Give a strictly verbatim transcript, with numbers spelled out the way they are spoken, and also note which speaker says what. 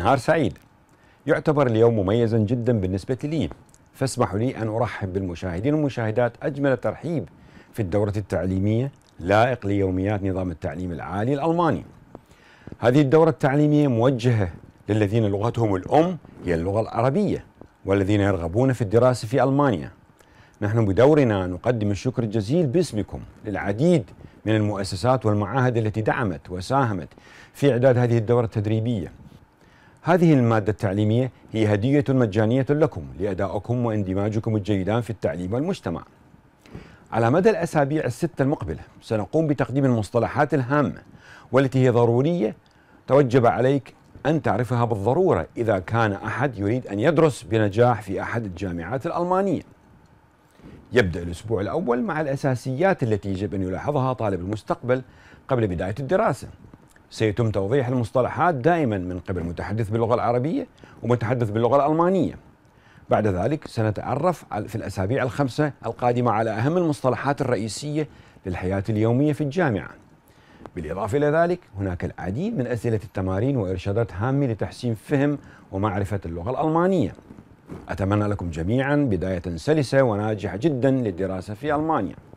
Speaker 1: نهار سعيد. يعتبر اليوم مميزا جدا بالنسبة لي، فاسمحوا لي أن أرحب بالمشاهدين والمشاهدات أجمل ترحيب في الدورة التعليمية لائق ليوميات نظام التعليم العالي الألماني. هذه الدورة التعليمية موجهة للذين لغتهم الأم هي اللغة العربية والذين يرغبون في الدراسة في ألمانيا. نحن بدورنا نقدم الشكر الجزيل باسمكم للعديد من المؤسسات والمعاهد التي دعمت وساهمت في إعداد هذه الدورة التدريبية. هذه المادة التعليمية هي هدية مجانية لكم لأدائكم واندماجكم الجيدان في التعليم والمجتمع. على مدى الأسابيع الستة المقبلة سنقوم بتقديم المصطلحات الهامة والتي هي ضرورية توجب عليك أن تعرفها بالضرورة إذا كان أحد يريد أن يدرس بنجاح في أحد الجامعات الألمانية. يبدأ الأسبوع الأول مع الأساسيات التي يجب أن يلاحظها طالب المستقبل قبل بداية الدراسة. سيتم توضيح المصطلحات دائما من قبل متحدث باللغة العربية ومتحدث باللغة الألمانية. بعد ذلك سنتعرف في الأسابيع الخمسة القادمة على أهم المصطلحات الرئيسية للحياة اليومية في الجامعة. بالإضافة إلى ذلك هناك العديد من أسئلة التمارين وإرشادات هامة لتحسين فهم ومعرفة اللغة الألمانية. أتمنى لكم جميعا بداية سلسة وناجحة جدا للدراسة في ألمانيا.